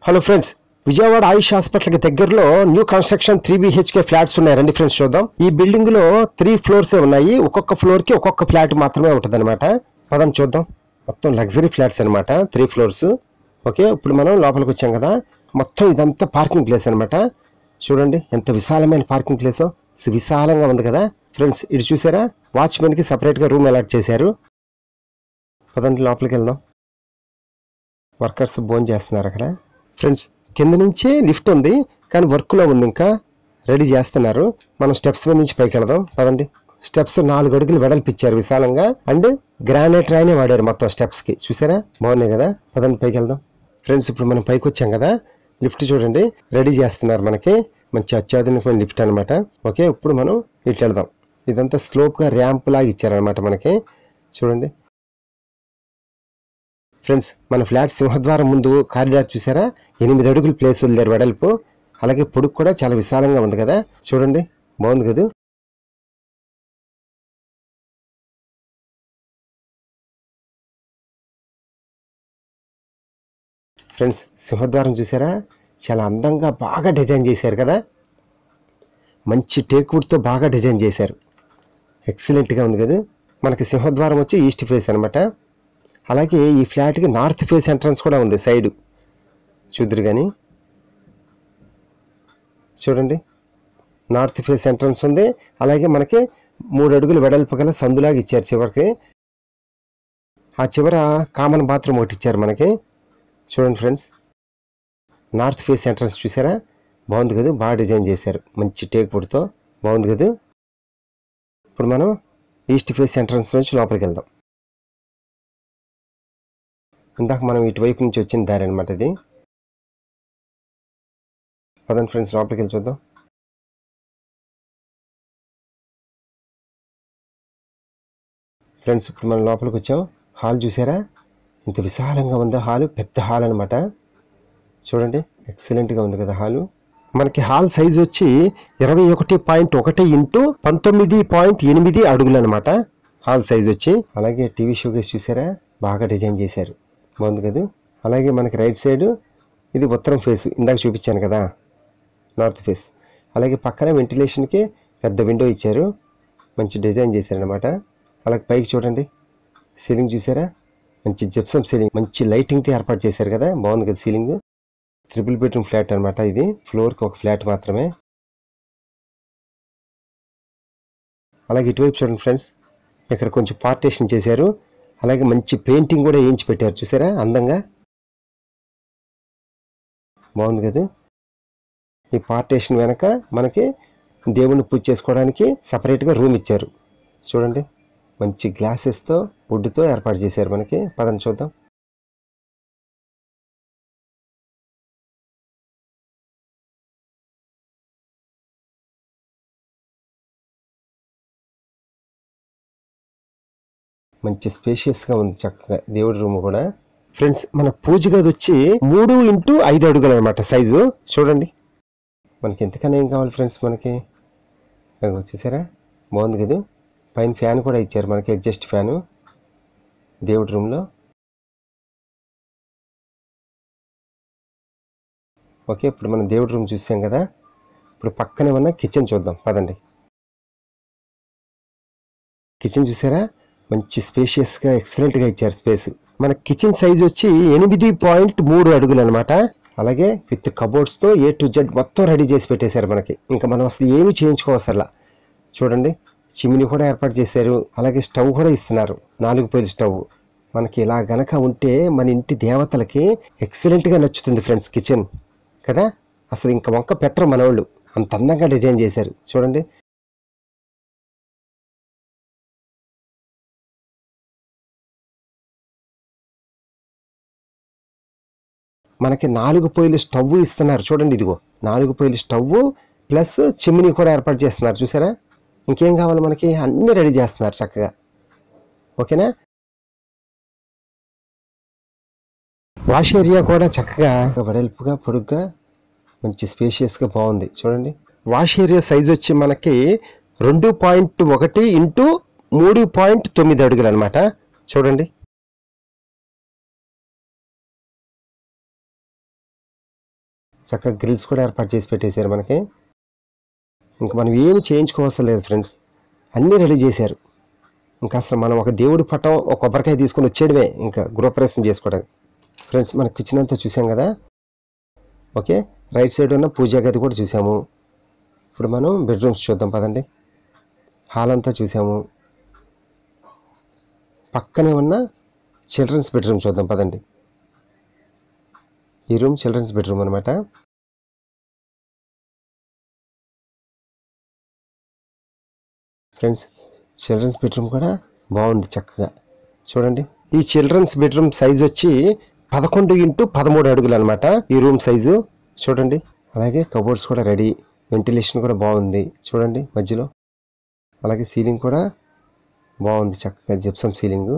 Hello friends, Vijayawada Ayush hospital కి దగ్గరలో new construction 3 BHK flats ఉన్నాయి. రండి ఫ్రెండ్స్ చూద్దాం. ఈ బిల్డింగ్ లో 3 ఫ్లోర్స్ ఉన్నాయి. ఒక్కొక్క ఫ్లోర్ కి ఒక్కొక్క ఫ్లాట్ మాత్రమే ఉంటదన్నమాట. పదం చూద్దాం. మొత్తం లగ్జరీ ఫ్లాట్స్ అన్నమాట, 3 ఫ్లోర్స్. ఓకే, ఇప్పుడు మనం లోపలికి వచ్చాం కదా. మొత్తం ఇదంతా పార్కింగ్ ప్లేస్ అన్నమాట. చూడండి ఎంత విశాలమైన పార్కింగ్ ప్లేసో, విశాలంగా ఉంది కదా ఫ్రెండ్స్. ఇటు చూసారా, వాచ్మెన్ కి సపరేట్ గా రూమ్ అలాట్ చేశారు. పదండి లోపలికి వెళ్దాం. వర్కర్స్ భోజనం చేస్తున్నారు అక్కడ. ఫ్రెండ్స్, కింద నుంచే లిఫ్ట్ ఉంది కానీ వర్క్లో ఉంది, ఇంకా రెడీ చేస్తున్నారు. మనం స్టెప్స్ మీద నుంచి పైకి వెళ్దాం పదండి. స్టెప్స్ 4 అడుగులు వెడల్పిచ్చారు విశాలంగా, అండ్ గ్రానైట్ రాయినే వాడారు మొత్తం స్టెప్స్ కి. చూసారా, బాగున్నాయి కదా. పదండి పైకి వెళ్దాం. ఫ్రెండ్స్, ఇప్పుడు మనం పైకి వచ్చాం కదా. లిఫ్ట్ చూడండి రెడీ చేస్తున్నారు మనకి. మంచి అత్యాధునికమైన లిఫ్ట్ అనమాట. ఓకే, ఇప్పుడు మనం ఇటు వెళ్దాం. ఇదంతా స్లోప్గా ర్యాంప్ లాగా ఇచ్చారనమాట మనకి. చూడండి ఫ్రెండ్స్, మన ఫ్లాట్ సింహద్వారం ముందు కారిడార్ చూసారా, 8 అడుగులు ప్లేస్ వదిలేరు వెడల్పు. అలాగే పొడుగు కూడా చాలా విశాలంగా ఉంది కదా. చూడండి బాగుంది కదా. ఫ్రెండ్స్, సింహద్వారం చూసారా, చాలా అందంగా బాగా డిజైన్ చేశారు కదా. మంచి టేక్వుడ్తో బాగా డిజైన్ చేశారు. ఎక్సలెంట్గా ఉంది కదా. మనకి సింహద్వారం వచ్చి ఈస్ట్ ఫేస్ అనమాట. అలాగే ఈ ఫ్లాట్కి నార్త్ ఫేస్ ఎంట్రన్స్ కూడా ఉంది సైడు. చూద్దరు కానీ చూడండి, నార్త్ ఫేస్ ఎంట్రన్స్ ఉంది. అలాగే మనకి 3 అడుగులు వెడల్పు గల సందులాగా ఇచ్చారు చివరికి. ఆ చివర కామన్ బాత్రూమ్ ఒకటి ఇచ్చారు మనకి. చూడండి ఫ్రెండ్స్, నార్త్ ఫేస్ ఎంట్రన్స్ చూసారా, బాగుంది కదా. బాగా డిజైన్ చేశారు మంచి టేక్ వుడ్తో, బాగుంది కదా. ఇప్పుడు మనం ఈస్ట్ ఫేస్ ఎంట్రన్స్ నుంచి లోపలికి వెళ్దాం. ఇందాక మనం ఇటువైపు నుంచి వచ్చిన దారి అనమాట ఇది. పదండి ఫ్రెండ్స్, లోపలికి వెళ్ళి చూద్దాం. ఫ్రెండ్స్, ఇప్పుడు మనం లోపలికి వచ్చాం. హాల్ చూసారా, ఇంత విశాలంగా ఉందో హాలు. పెద్ద హాల్ అనమాట. చూడండి ఎక్సలెంట్గా ఉంది కదా హాలు. మనకి హాల్ సైజ్ వచ్చి 21.1 ఇంటూ 19.8 అడుగులు అనమాట హాల్ సైజ్ వచ్చి. అలాగే టీవీ షోకేస్ చూసారా, బాగా డిజైన్ చేశారు, బాగుంది కదా. అలాగే మనకి రైట్ సైడ్ ఇది ఉత్తరం ఫేస్, ఇందాక చూపించాను కదా, నార్త్ ఫేస్. అలాగే పక్కన వెంటిలేషన్కి పెద్ద విండో ఇచ్చారు, మంచి డిజైన్ చేశారనమాట. అలాగే పైకి చూడండి, సీలింగ్ చూసారా, మంచి జిప్సమ్ సీలింగ్, మంచి లైటింగ్తో ఏర్పాటు చేశారు కదా, బాగుంది కదా సీలింగ్. 3 బెడ్రూమ్ ఫ్లాట్ అనమాట ఇది. ఫ్లోర్కి ఒక ఫ్లాట్ మాత్రమే. అలాగే ఇటువైపు చూడండి ఫ్రెండ్స్, ఇక్కడ కొంచెం పార్టీషన్ చేశారు. అలాగే మంచి పెయింటింగ్ కూడా వేయించి పెట్టారు చూసారా, అందంగా బాగుంది కదా. ఈ పార్టీషన్ వెనక మనకి దేవుణ్ణి పూజ చేసుకోవడానికి సపరేట్గా రూమ్ ఇచ్చారు. చూడండి మంచి గ్లాసెస్తో వుడ్తో ఏర్పాటు చేశారు మనకి. పదండి చూద్దాం. మంచి స్పేషియస్గా ఉంది, చక్కగా దేవుడి రూమ్ కూడా. ఫ్రెండ్స్, మన పూజ గది వచ్చి 3 ఇంటూ 5 అడుగులు అనమాట సైజు. చూడండి మనకి ఎంతకన్నా ఏం కావాలి ఫ్రెండ్స్ మనకి. చూసారా, బాగుంది కదా. పైన ఫ్యాన్ కూడా ఇచ్చారు మనకి, అడ్జస్ట్ ఫ్యాను దేవుడి రూమ్లో. ఓకే, ఇప్పుడు మనం దేవుడి రూమ్ చూసాం కదా. ఇప్పుడు పక్కనే ఉన్న కిచెన్ చూద్దాం పదండి. కిచెన్ చూసారా, మంచి స్పేషియస్గా ఎక్సలెంట్గా ఇచ్చారు స్పేస్. మన కిచెన్ సైజ్ వచ్చి 8.3 అడుగులు అనమాట. అలాగే విత్ కబోర్డ్స్తో A to Z మొత్తం రెడీ చేసి పెట్టేశారు మనకి. ఇంకా మనం అసలు ఏమీ చేయించుకోవసరలా. చూడండి చిమ్నీ కూడా ఏర్పాటు చేశారు. అలాగే స్టవ్ కూడా ఇస్తున్నారు, 4 పొయ్యిల స్టవ్. మనకి ఇలా గనక ఉంటే మన ఇంటి దేవతలకి ఎక్సలెంట్గా నచ్చుతుంది ఫ్రెండ్స్ కిచెన్ కదా. అసలు ఇంకా వంక పెట్టరు మన వాళ్ళు, అంత అందంగా డిజైన్ చేశారు. చూడండి మనకి 4 పొయ్యిల స్టవ్ ఇస్తున్నారు. చూడండి ఇదిగో 4 పొయ్యిల స్టవ్ ప్లస్ చిమ్నీ కూడా ఏర్పాటు చేస్తున్నారు చూసారా. ఇంకేం కావాలి మనకి, అన్నీ రెడీ చేస్తున్నారు చక్కగా. ఓకేనా. వాష్ ఏరియా కూడా చక్కగా వెడల్పుగా పొడుగ్గా మంచి స్పేషియస్గా బాగుంది. చూడండి వాష్ ఏరియా సైజ్ వచ్చి మనకి 2.1 ఇంటూ 3.9 అడుగులు అనమాట. చూడండి చక్కగా గ్రిల్స్ కూడా ఏర్పాటు చేసి పెట్టేశారు మనకి. ఇంకా మనం ఏమి చేయించుకోవసరం లేదు ఫ్రెండ్స్, అన్నీ రెడీ చేశారు. ఇంకా అసలు మనం ఒక దేవుడి పటం ఒక కొబ్బరికాయ తీసుకొని వచ్చేయడమే ఇంకా గృహప్రవేశం చేసుకోవడానికి. ఫ్రెండ్స్ మన కిచెన్ అంతా చూసాం కదా. ఓకే, రైట్ సైడ్ ఉన్న పూజా గది కూడా చూసాము. ఇప్పుడు మనం బెడ్రూమ్స్ చూద్దాం పదండి. హాల్ అంతా చూసాము. పక్కనే ఉన్న చిల్డ్రన్స్ బెడ్రూమ్ చూద్దాం పదండి. ఈ రూమ్ చిల్డ్రన్స్ బెడ్రూమ్ అనమాట. ఫ్రెండ్స్ చిల్డ్రన్స్ బెడ్రూమ్ కూడా బాగుంది చక్కగా చూడండి. ఈ చిల్డ్రన్స్ బెడ్రూమ్ సైజ్ వచ్చి 11x13 అడుగులు అనమాట ఈ రూమ్ సైజు చూడండి. అలాగే కబోర్డ్స్ కూడా రెడీ, వెంటిలేషన్ కూడా బాగుంది చూడండి మధ్యలో. అలాగే సీలింగ్ కూడా బాగుంది చక్కగా, జిప్సమ్ సీలింగు.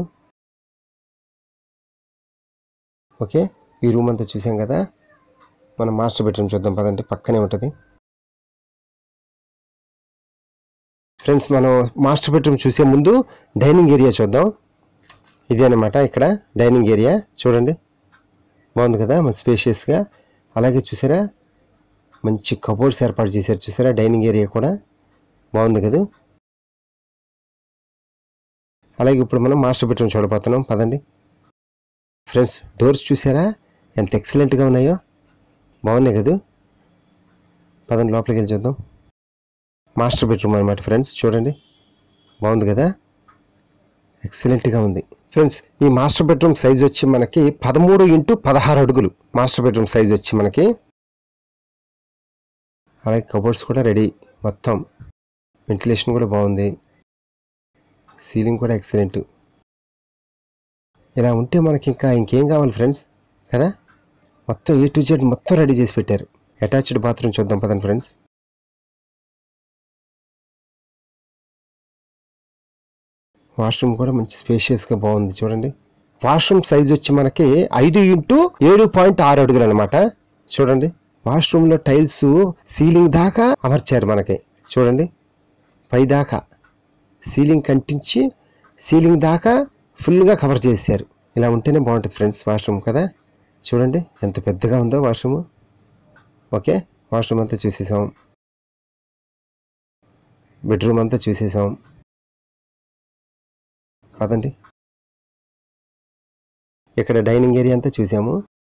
ఓకే, ఈ రూమ్ అంతా చూసాం కదా. మనం మాస్టర్ బెడ్రూమ్ చూద్దాం పదండి, పక్కనే ఉంటుంది. ఫ్రెండ్స్ మనం మాస్టర్ బెడ్రూమ్ చూసే ముందు డైనింగ్ ఏరియా చూద్దాం. ఇదే అనమాట ఇక్కడ డైనింగ్ ఏరియా చూడండి, బాగుంది కదా మన స్పేషియస్గా. అలాగే చూసారా మంచి కబోర్డ్స్ ఏర్పాటు చేశారు చూసారా. డైనింగ్ ఏరియా కూడా బాగుంది కదా. అలాగే ఇప్పుడు మనం మాస్టర్ బెడ్రూమ్ చూడబోతున్నాం పదండి. ఫ్రెండ్స్ డోర్స్ చూసారా ఎంత ఎక్సలెంట్గా ఉన్నాయో, బాగున్నాయి కదా. పదండి లోపలికి వెళ్ళి చూద్దాం. మాస్టర్ బెడ్రూమ్ అనమాట ఫ్రెండ్స్ చూడండి, బాగుంది కదా, ఎక్సలెంట్గా ఉంది. ఫ్రెండ్స్ ఈ మాస్టర్ బెడ్రూమ్ సైజ్ వచ్చి మనకి 13x16 అడుగులు మాస్టర్ బెడ్రూమ్ సైజ్ వచ్చి మనకి. అలాగే కబోర్డ్స్ కూడా రెడీ, మొత్తం వెంటిలేషన్ కూడా బాగుంది, సీలింగ్ కూడా ఎక్సలెంట్. ఇలా ఉంటే మనకి ఇంకా ఇంకేం కావాలి ఫ్రెండ్స్ కదా. మొత్తం A to Z మొత్తం రెడీ చేసి పెట్టారు. అటాచ్డ్ బాత్రూమ్ చూద్దాం పదండి ఫ్రెండ్స్. వాష్రూమ్ కూడా మంచి స్పేషియస్గా బాగుంది చూడండి. వాష్రూమ్ సైజ్ వచ్చి మనకి 5x7.6 అడుగులు అనమాట చూడండి. వాష్రూమ్లో టైల్స్ సీలింగ్ దాకా అమర్చారు మనకి చూడండి, పై దాకా సీలింగ్ కంటించి సీలింగ్ దాకా ఫుల్గా కవర్ చేశారు. ఇలా ఉంటేనే బాగుంటుంది ఫ్రెండ్స్ వాష్రూమ్ కదా. చూడండి ఎంత పెద్దగా ఉందో వాష్రూమ్. ఓకే, వాష్రూమ్ అంతా చూసేసాం, బెడ్రూమ్ అంతా చూసేసాం. పదండి ఇక్కడ డైనింగ్ ఏరియా అంతా చూసాము.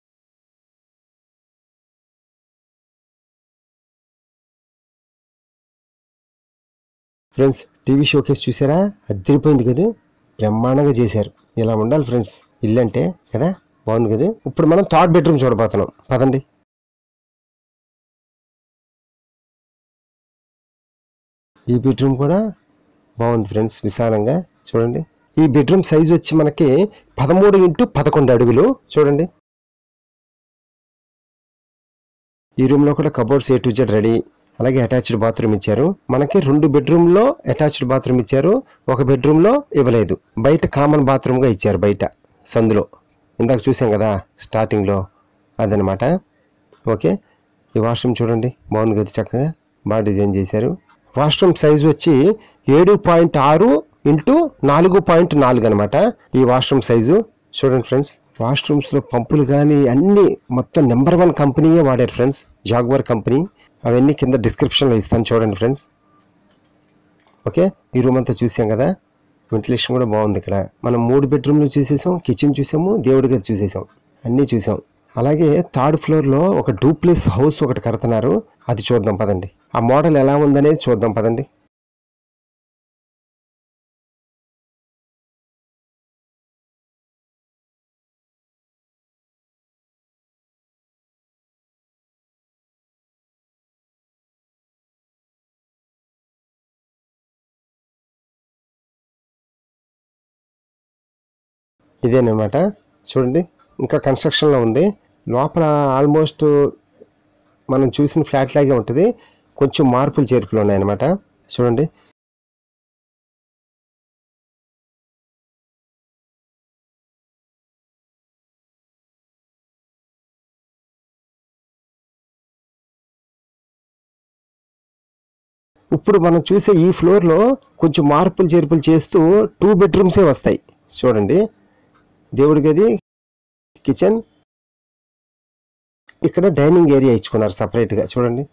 ఫ్రెండ్స్ టీవీ షోకేస్ చూసారా, అదిరిపోయింది కదా, బ్రహ్మాండంగా చేశారు. ఇలా ఉండాలి ఫ్రెండ్స్ ఇల్లు అంటే కదా, బాగుంది కదా. ఇప్పుడు మనం థర్డ్ బెడ్రూమ్ చూడబోతున్నాం పదండి. ఈ బెడ్రూమ్ కూడా బాగుంది ఫ్రెండ్స్, విశాలంగా చూడండి. ఈ బెడ్రూమ్ సైజ్ వచ్చి మనకి 13x11 అడుగులు చూడండి. ఈ రూమ్లో కూడా cupboards A to Z ready. అలాగే అటాచ్డ్ బాత్రూమ్ ఇచ్చారు మనకి. 2 బెడ్రూమ్లో అటాచ్డ్ బాత్రూమ్ ఇచ్చారు, ఒక బెడ్రూమ్లో ఇవ్వలేదు. బయట కామన్ బాత్రూమ్గా ఇచ్చారు, బయట సందులో ఇందాక చూసాం కదా స్టార్టింగ్లో, అదనమాట. ఓకే, ఈ వాష్రూమ్ చూడండి బాగుంది కదా, చక్కగా బాగా డిజైన్ చేశారు. వాష్రూమ్ సైజ్ వచ్చి 7.6x4.4 అనమాట ఈ వాష్రూమ్ సైజు చూడండి ఫ్రెండ్స్. వాష్రూమ్స్లో పంపులు కానీ అన్నీ మొత్తం నెంబర్ 1 కంపెనీయే వాడారు ఫ్రెండ్స్, జాగ్వార్ కంపెనీ. అవన్నీ కింద డిస్క్రిప్షన్లో ఇస్తాను చూడండి ఫ్రెండ్స్. ఓకే, ఈ రూమ్ అంతా చూసాం కదా, వెంటిలేషన్ కూడా బాగుంది. ఇక్కడ మనం 3 బెడ్రూమ్లు చూసేసాం, కిచెన్ చూసాము, దేవుడి గది చూసేసాం, అన్నీ చూసాం. అలాగే థర్డ్ ఫ్లోర్లో ఒక డూప్లెక్స్ హౌస్ ఒకటి కడుతున్నారు, అది చూద్దాం పదండి. ఆ మోడల్ ఎలా ఉందనేది చూద్దాం పదండి. ఇదేనమాట చూడండి, ఇంకా కన్స్ట్రక్షన్లో ఉంది. లోపల ఆల్మోస్ట్ మనం చూసిన ఫ్లాట్ లాగే ఉంటుంది, కొంచెం మార్పులు చేర్పులు ఉన్నాయన్నమాట చూడండి. ఇప్పుడు మనం చూసే ఈ ఫ్లోర్లో కొంచెం మార్పులు చేర్పులు చేస్తూ 2 బెడ్రూమ్సే వస్తాయి చూడండి. దేవుడి గది, కిచెన్, ఇక్కడ డైనింగ్ ఏరియా ఇచ్చుకున్నారు సపరేట్గా చూడండి.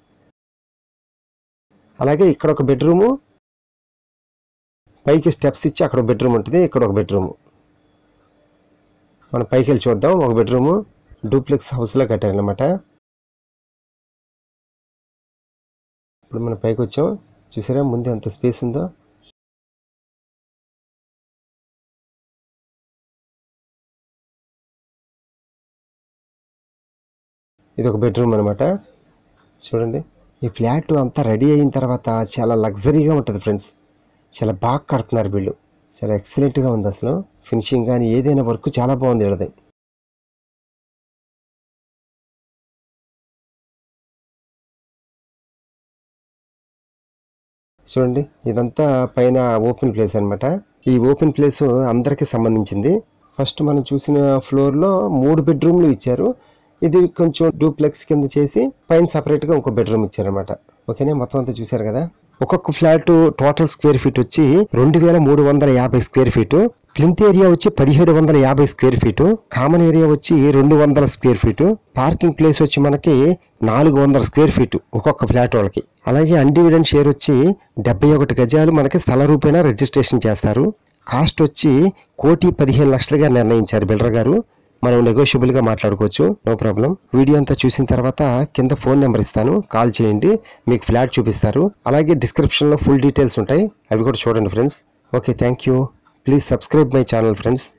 అలాగే ఇక్కడ ఒక బెడ్రూము, పైకి స్టెప్స్ ఇచ్చి అక్కడ ఒక బెడ్రూమ్ ఉంటుంది, ఇక్కడ ఒక బెడ్రూము. మనం పైకి వెళ్ళి చూద్దాం. ఒక బెడ్రూము డూప్లెక్స్ హౌస్లో కట్టారనమాట. ఇప్పుడు మనం పైకి వచ్చాం, చూసారా ముందు ఎంత స్పేస్ ఉందో. ఇది ఒక బెడ్రూమ్ అనమాట. చూడండి ఈ ఫ్లాట్ అంతా రెడీ అయిన తర్వాత చాలా లగ్జరీగా ఉంటుంది ఫ్రెండ్స్. చాలా బాగా కడుతున్నారు వీళ్ళు, చాలా ఎక్సలెంట్గా ఉంది. అసలు ఫినిషింగ్ కానీ ఏదైనా వర్క్ చాలా బాగుంది వీళ్ళది. చూడండి ఇదంతా పైన ఓపెన్ ప్లేస్ అనమాట. ఈ ఓపెన్ ప్లేస్ అందరికీ సంబంధించింది. ఫస్ట్ మనం చూసిన ఫ్లోర్లో 3 బెడ్రూమ్లు ఇచ్చారు. ఇది కొంచెం డూప్లెక్స్ కింద చేసి పైన సపరేట్గా ఇంకో బెడ్రూమ్ ఇచ్చారనమాట. ఓకేనే, మొత్తం అంతా చూశారు కదా. ఒక్కొక్క ఫ్లాట్ టోటల్ స్క్వేర్ ఫీట్ వచ్చి 2350 స్క్వేర్ ఫీటు. ప్లింత్ ఏరియా వచ్చి 1750 స్క్వేర్ ఫీటు. కామన్ ఏరియా వచ్చి 200 స్క్వేర్ ఫీటు. పార్కింగ్ ప్లేస్ వచ్చి మనకి 400 స్క్వేర్ ఫీటు ఒక్కొక్క ఫ్లాట్ వాళ్ళకి. అలాగే అన్డివిడెంట్ షేర్ వచ్చి 71 గజాలు మనకి స్థల రూపేణా రిజిస్ట్రేషన్ చేస్తారు. కాస్ట్ వచ్చి 1,15,00,000గా నిర్ణయించారు బిల్డర్ గారు. మనం నెగోషియబుల్గా మాట్లాడుకోవచ్చు, నో ప్రాబ్లం. వీడియో అంతా చూసిన తర్వాత కింద ఫోన్ నెంబర్ ఇస్తాను, కాల్ చేయండి, మీకు ఫ్లాట్ చూపిస్తారు. అలాగే డిస్క్రిప్షన్లో ఫుల్ డీటెయిల్స్ ఉంటాయి, అవి కూడా చూడండి friends. Okay, thank you. Please subscribe my channel friends.